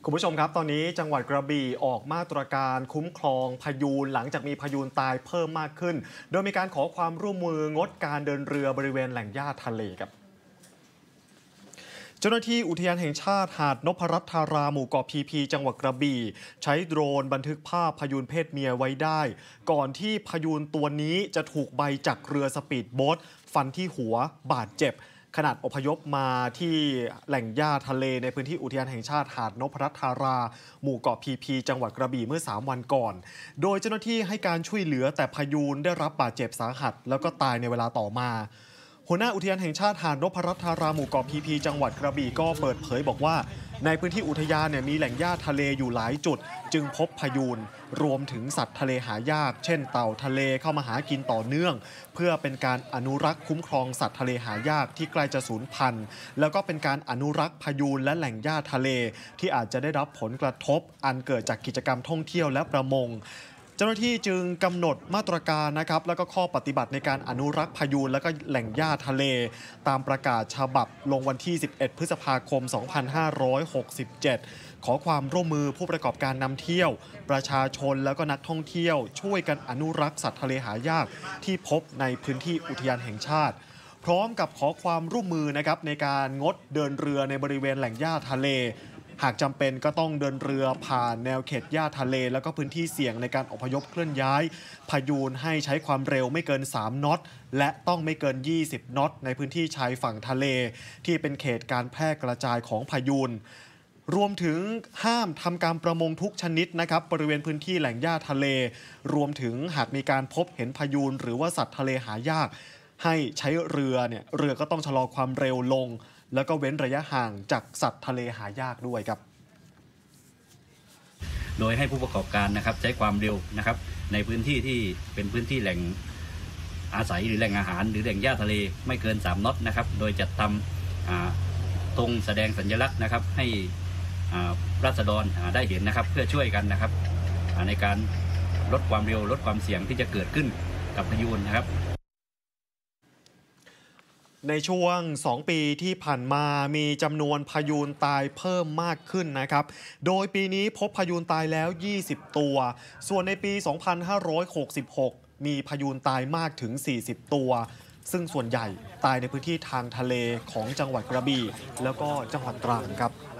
คุณผู้ชมครับตอนนี้จังหวัดกระบี่ออกมาตรการคุ้มครองพายูนหลังจากมีพายูนตายเพิ่มมากขึ้นโดยมีการขอความร่วมมืองดการเดินเรือบริเวณแหล่งหญ้าทะเลครับเจ้าหน้าที่อุทยานแห่งชาติหาดนพรัตน์ธาราหมู่เกาะพีพีจังหวัดกระบี่ใช้โดรนบันทึกภาพพายูนเพศเมียไว้ได้ก่อนที่พายูนตัวนี้จะถูกใบจากเรือสปีดโบ๊ทฟันที่หัวบาดเจ็บขณะอพยพมาที่แหล่งหญ้าทะเลในพื้นที่อุทยานแห่งชาติหาดนพรัตน์ธาราหมู่เกาะพีพีจังหวัดกระบี่เมื่อ3 วันก่อนโดยเจ้าหน้าที่ให้การช่วยเหลือแต่พายูนได้รับบาดเจ็บสาหัสแล้วก็ตายในเวลาต่อมาหัวหน้าอุทยานแห่งชาติหาดนพรัตน์ธาราหมู่เกาะพีพีจังหวัดกระบี่ก็เปิดเผยบอกว่าในพื้นที่อุทยานมีแหล่งหญ้าทะเลอยู่หลายจุดจึงพบพายูนรวมถึงสัตว์ทะเลหายากเช่นเต่าทะเลเข้ามาหากินต่อเนื่องเพื่อเป็นการอนุรักษ์คุ้มครองสัตว์ทะเลหายากที่ใกล้จะสูญพันธุ์แล้วก็เป็นการอนุรักษ์พายูนและแหล่งหญ้าทะเลที่อาจจะได้รับผลกระทบอันเกิดจากกิจกรรมท่องเที่ยวและประมงเจ้าหน้าที่จึงกำหนดมาตรการนะครับแล้วก็ข้อปฏิบัติในการอนุรักษ์พายูนและก็แหล่งหญ้าทะเลตามประกาศฉบับลงวันที่11 พฤษภาคม 2567 ขอความร่วมมือผู้ประกอบการนำเที่ยวประชาชนแล้วก็นักท่องเที่ยวช่วยกันอนุรักษ์สัตว์ทะเลหายากที่พบในพื้นที่อุทยานแห่งชาติพร้อมกับขอความร่วมมือนะครับในการงดเดินเรือในบริเวณแหล่งหญ้าทะเลหากจำเป็นก็ต้องเดินเรือผ่านแนวเขตหญ้าทะเลแล้วก็พื้นที่เสี่ยงในการอพยพเคลื่อนย้ายพายูนให้ใช้ความเร็วไม่เกิน3 น็อตและต้องไม่เกิน20 น็อตในพื้นที่ชายฝั่งทะเลที่เป็นเขตการแพร่กระจายของพายูนรวมถึงห้ามทำการประมงทุกชนิดนะครับบริเวณพื้นที่แหล่งหญ้าทะเลรวมถึงหากมีการพบเห็นพายูนหรือว่าสัตว์ทะเลหายากให้ใช้เรือก็ต้องชะลอความเร็วลงแล้วก็เว้นระยะห่างจากสัตว์ทะเลหายากด้วยครับโดยให้ผู้ประกอบการนะครับใช้ความเร็วนะครับในพื้นที่ที่เป็นพื้นที่แหล่งอาศัยหรือแหล่งอาหารหรือแหล่งหญ้าทะเลไม่เกิน3 น็อตนะครับโดยจัดทำธงแสดงสัญลักษณ์นะครับให้ราษฎรได้เห็นนะครับเพื่อช่วยกันนะครับในการลดความเร็วลดความเสี่ยงที่จะเกิดขึ้นกับพายุนะครับในช่วง2 ปีที่ผ่านมามีจำนวนพายูนตายเพิ่มมากขึ้นนะครับโดยปีนี้พบพายูนตายแล้ว20 ตัวส่วนในปี 2566 มีพายูนตายมากถึง40 ตัวซึ่งส่วนใหญ่ตายในพื้นที่ทางทะเลของจังหวัดกระบี่แล้วก็จังหวัดตรังครับ